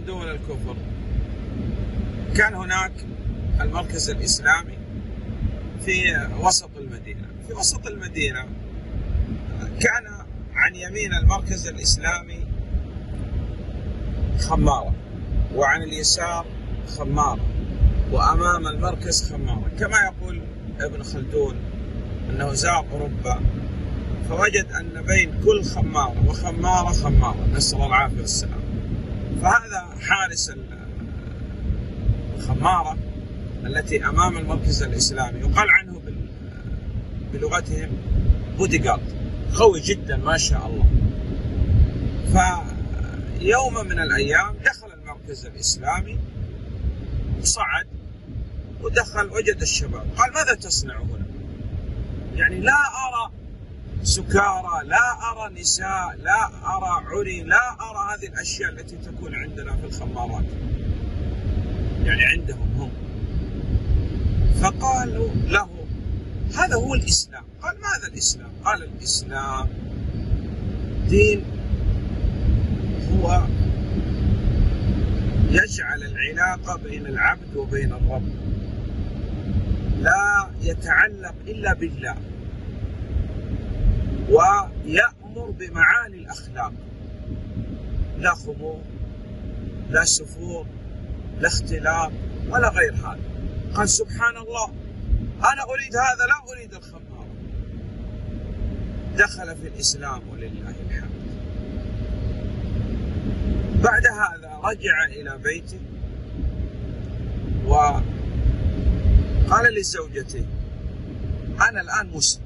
من دول الكفر كان هناك المركز الإسلامي في وسط المدينة. في وسط المدينة كان عن يمين المركز الإسلامي خمارة، وعن اليسار خمارة، وأمام المركز خمارة. كما يقول ابن خلدون أنه زار أوروبا فوجد أن بين كل خمارة وخمارة خمارة، نسأل الله العافية والسلام. فهذا حارس الخمارة التي أمام المركز الإسلامي، يقال عنه بلغتهم بوديغارد، قوي جدا ما شاء الله. فيوم من الأيام دخل المركز الإسلامي وصعد ودخل، وجد الشباب، قال: ماذا تصنع هنا؟ يعني لا أرى سكارى، لا أرى نساء، لا أرى عري، لا أرى هذه الأشياء التي تكون عندنا في الخمارات، يعني عندهم هم. فقالوا له: هذا هو الإسلام. قال: ماذا الإسلام؟ قال: الإسلام دين هو يجعل العلاقة بين العبد وبين الرب لا يتعلق إلا بالله، ويأمر بمعالي الأخلاق، لا خمور، لا سفور، لا اختلاط، ولا غير هذا. قال: سبحان الله، أنا أريد هذا، لا أريد الخمارة. دخل في الإسلام ولله الحمد. بعد هذا رجع إلى بيته وقال لزوجته: أنا الآن مسلم،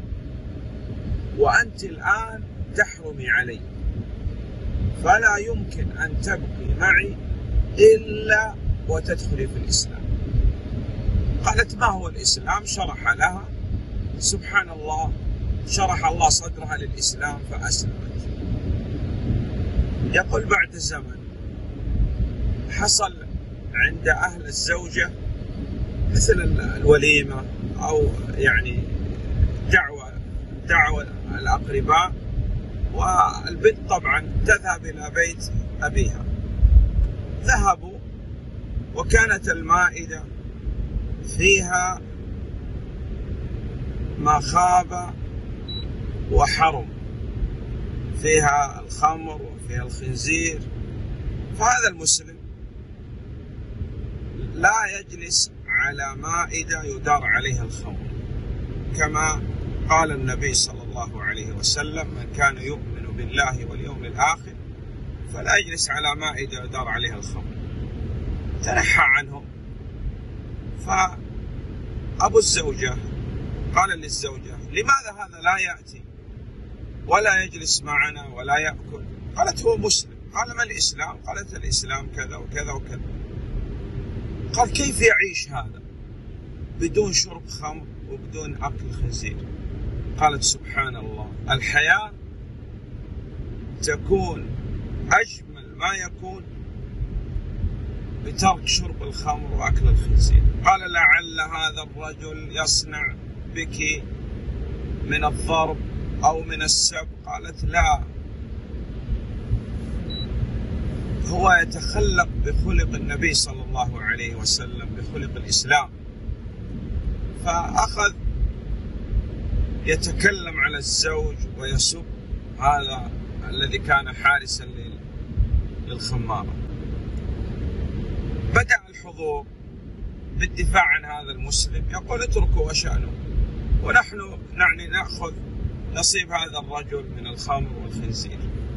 وأنت الآن تحرمي علي، فلا يمكن أن تبقي معي إلا وتدخلي في الإسلام. قالت: ما هو الإسلام؟ شرح لها. سبحان الله، شرح الله صدرها للإسلام فأسلمت. يقول: بعد زمن حصل عند أهل الزوجة مثل الوليمة أو يعني دعوة الأقرباء، والبنت طبعا تذهب إلى بيت أبيها. ذهبوا وكانت المائدة فيها ما خاب وحرم، فيها الخمر وفيها الخنزير. فهذا المسلم لا يجلس على مائدة يدار عليها الخمر، كما قال النبي صلى الله عليه وسلم: من كان يؤمن بالله واليوم الآخر فلا يجلس على مائدة يدار عليها الخمر. تنحى عنهم. فأبو الزوجة قال للزوجة: لماذا هذا لا يأتي ولا يجلس معنا ولا يأكل؟ قالت: هو مسلم. قال: ما الإسلام؟ قالت: الإسلام كذا وكذا وكذا. قال: كيف يعيش هذا بدون شرب خمر وبدون أكل خنزير؟ قالت: سبحان الله، الحياة تكون أجمل ما يكون بترك شرب الخمر وأكل الخنزير. قال: لعل هذا الرجل يصنع بك من الضرب أو من السب. قالت: لا، هو يتخلق بخلق النبي صلى الله عليه وسلم، بخلق الإسلام. فأخذ يتكلم على الزوج ويسب هذا الذي كان حارسا للخمارة. بدأ الحضور بالدفاع عن هذا المسلم، يقول: اتركوا وشأنه، ونحن نأخذ نصيب هذا الرجل من الخمر والخنزير.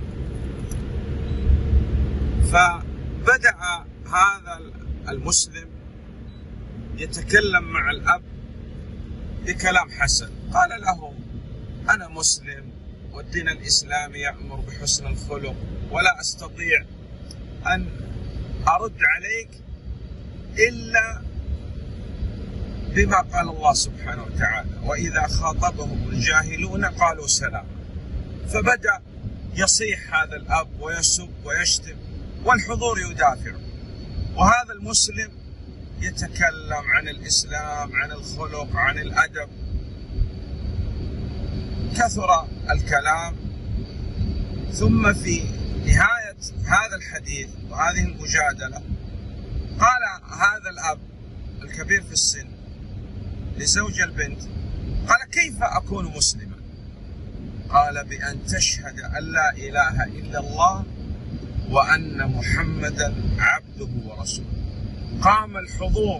فبدأ هذا المسلم يتكلم مع الأب بكلام حسن. قال له: أنا مسلم والدين الإسلامي يأمر بحسن الخلق، ولا أستطيع أن أرد عليك إلا بما قال الله سبحانه وتعالى: وإذا خاطبهم الجاهلون قالوا سلام. فبدأ يصيح هذا الأب ويسب ويشتم، والحضور يدافع، وهذا المسلم يتكلم عن الإسلام، عن الخلق، عن الأدب. كثر الكلام، ثم في نهاية هذا الحديث وهذه المجادلة قال هذا الأب الكبير في السن لزوج البنت، قال: كيف أكون مسلما؟ قال: بأن تشهد أن لا إله إلا الله وأن محمدا عبده ورسوله. قام الحضور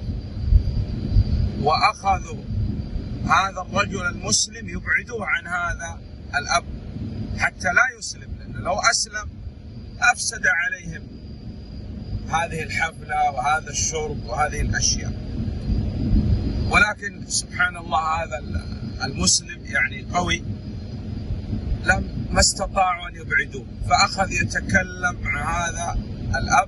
وأخذوا هذا الرجل المسلم يبعدوه عن هذا الأب حتى لا يسلم، لأنه لو أسلم أفسد عليهم هذه الحفلة وهذا الشرب وهذه الأشياء. ولكن سبحان الله هذا المسلم يعني قوي، ما استطاعوا أن يبعدوه، فأخذ يتكلم مع هذا الأب،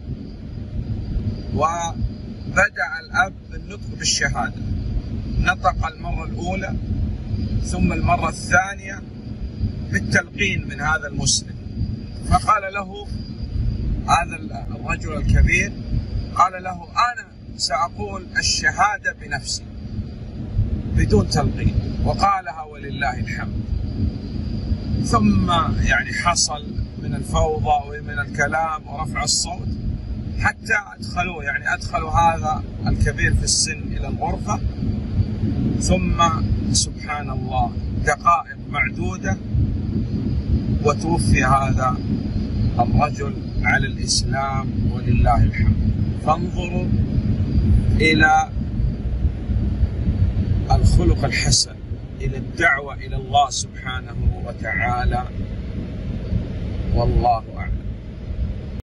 وبدأ الأب بالنطق بالشهادة. نطق المرة الأولى ثم المرة الثانية بالتلقين من هذا المسلم، فقال له هذا الرجل الكبير، قال له: أنا سأقول الشهادة بنفسي بدون تلقين، وقالها ولله الحمد. ثم يعني حصل من الفوضى ومن الكلام ورفع الصوت حتى أدخلوا هذا الكبير في السن إلى الغرفة، ثم سبحان الله دقائق معدودة وتوفي هذا الرجل على الإسلام ولله الحمد. فانظروا إلى الخلق الحسن، إلى الدعوة إلى الله سبحانه وتعالى، والله